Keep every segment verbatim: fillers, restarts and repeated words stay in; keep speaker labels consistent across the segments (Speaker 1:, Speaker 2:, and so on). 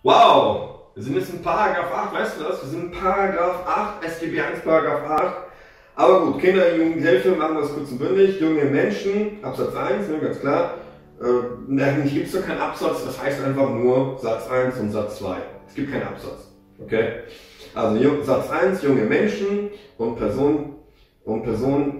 Speaker 1: Wow, wir sind jetzt in Paragraph acht, weißt du das? Wir sind in Paragraph acht, S G B eins, Paragraph acht. Aber gut, Kinder, Jugendhilfe, machen wir das kurz und bündig. Junge Menschen, Absatz eins, ne, ganz klar. Äh, eigentlich gibt es doch keinen Absatz, das heißt einfach nur Satz eins und Satz zwei. Es gibt keinen Absatz. Okay? Also Satz eins, junge Menschen und Personen und Personen.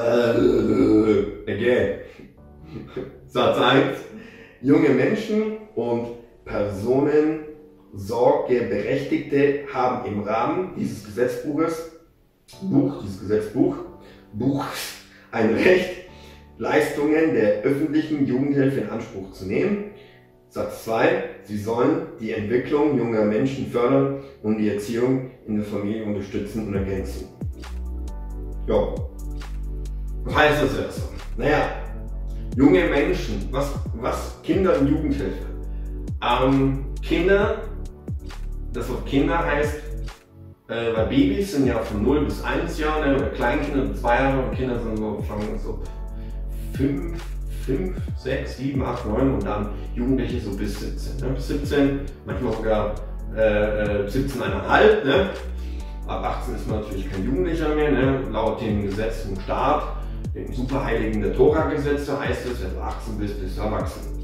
Speaker 1: Again. Satz eins, junge Menschen und Personen, Sorgeberechtigte haben im Rahmen dieses Gesetzbuches, Buch, dieses Gesetzbuch, Buchs, ein Recht, Leistungen der öffentlichen Jugendhilfe in Anspruch zu nehmen. Satz zwei, sie sollen die Entwicklung junger Menschen fördern und die Erziehung in der Familie unterstützen und ergänzen. Ja, was heißt das jetzt? Naja, junge Menschen, was, was Kinder und Jugendhilfe? Ähm, Kinder, das Wort Kinder heißt, äh, weil Babys sind ja von null bis eins Jahre, ne, oder Kleinkinder bis zwei Jahre und Kinder sind so, fangen so fünf, fünf, sechs, sieben, acht, neun und dann Jugendliche so bis siebzehn. Ne? Bis siebzehn, manchmal sogar äh, siebzehn Komma fünf. Ne? Ab achtzehn ist man natürlich kein Jugendlicher mehr, ne? Laut dem Gesetz vom Staat, dem Superheiligen der Tora-Gesetze heißt es, wenn du achtzehn bist, bist du erwachsen.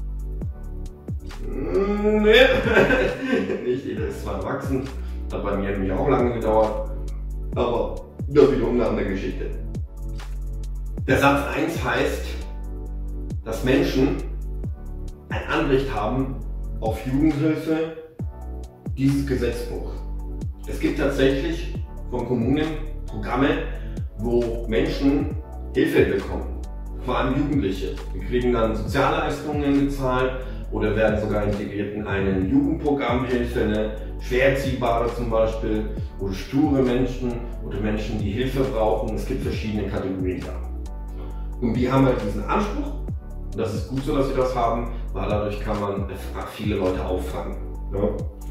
Speaker 1: Nee. Nicht jeder ist zwar erwachsen, hat bei mir nämlich auch lange gedauert, aber das ist wiederum eine andere Geschichte. Der Satz eins heißt, dass Menschen ein Anrecht haben auf Jugendhilfe, dieses Gesetzbuch. Es gibt tatsächlich von Kommunen Programme, wo Menschen Hilfe bekommen, vor allem Jugendliche. Die kriegen dann Sozialleistungen gezahlt oder werden sogar integriert in ein Jugendprogrammhilfe, eine schwer erziehbare zum Beispiel, oder sture Menschen oder Menschen, die Hilfe brauchen. Es gibt verschiedene Kategorien da. Und die haben halt diesen Anspruch, und das ist gut so, dass sie das haben, weil dadurch kann man viele Leute auffangen. Ja.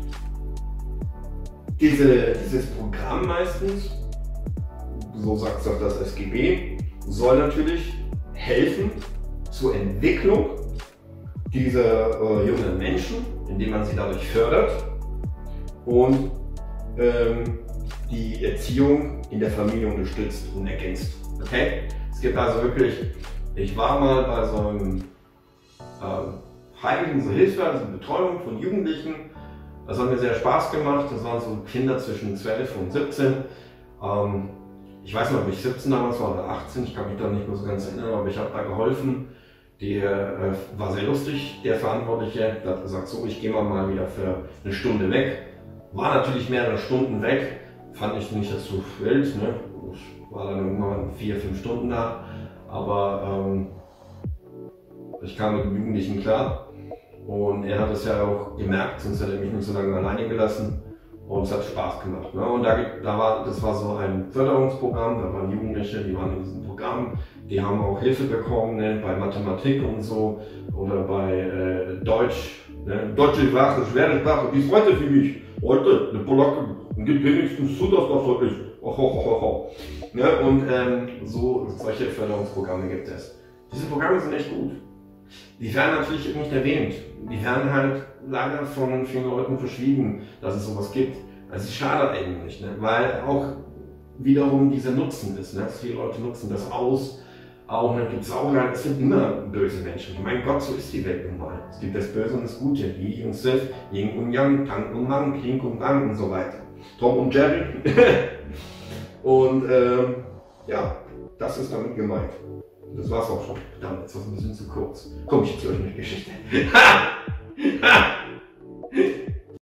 Speaker 1: Diese, dieses Programm meistens, so sagt es auch das S G B, soll natürlich helfen zur Entwicklung dieser äh, jungen Menschen, indem man sie dadurch fördert und ähm, die Erziehung in der Familie unterstützt und ergänzt. Okay? Es gibt also wirklich, ich war mal bei so einem äh, Freiwilligen, so Hilfe, also Betreuung von Jugendlichen. Das hat mir sehr Spaß gemacht. Das waren so Kinder zwischen zwölf und siebzehn. Ähm, ich weiß nicht, ob ich siebzehn damals war oder achtzehn, ich kann mich da nicht mehr so ganz erinnern, aber ich habe da geholfen. Der äh, war sehr lustig, der Verantwortliche. Der hat gesagt, so, ich gehe mal, mal wieder für eine Stunde weg. War natürlich mehrere Stunden weg, fand ich nicht so wild. Ne? Ich war dann irgendwann vier, fünf Stunden da. Aber ähm, ich kam mit dem Jugendlichen klar. Und er hat es ja auch gemerkt, sonst hätte er mich nicht so lange alleine gelassen. Und es hat Spaß gemacht. Ne? Und da, da war, das war so ein Förderungsprogramm, da waren Jugendliche, die waren in diesem Programm, die haben auch Hilfe bekommen, ne? Bei Mathematik und so, oder bei äh, Deutsch. Ne? Deutsche Sprache, schwere Sprache, die ist heute für mich. Heute, eine Polacke, und geht wenigstens zu, dass das so ist. Oh, oh, oh, oh. Ne? Und ähm, so, solche Förderungsprogramme gibt es. Diese Programme sind echt gut. Die werden natürlich nicht erwähnt. Die werden halt leider von vielen Leuten verschwiegen, dass es sowas gibt. Also es ist schade eigentlich, ne? Weil auch wiederum dieser Nutzen ist. Ne? Viele Leute nutzen das aus. Auch ne, gibt es auch, es sind immer böse Menschen. Mein Gott, so ist die Welt nun mal. Es gibt das Böse und das Gute. Yi und Sith, Yin und Yang, Tang und Mang, Kling und Bang und so weiter. Tom und Jerry. Und ähm, ja, das ist damit gemeint. Das war's auch schon. Verdammt, jetzt war es ein bisschen zu kurz. Komm, ich erzähle euch eine Geschichte.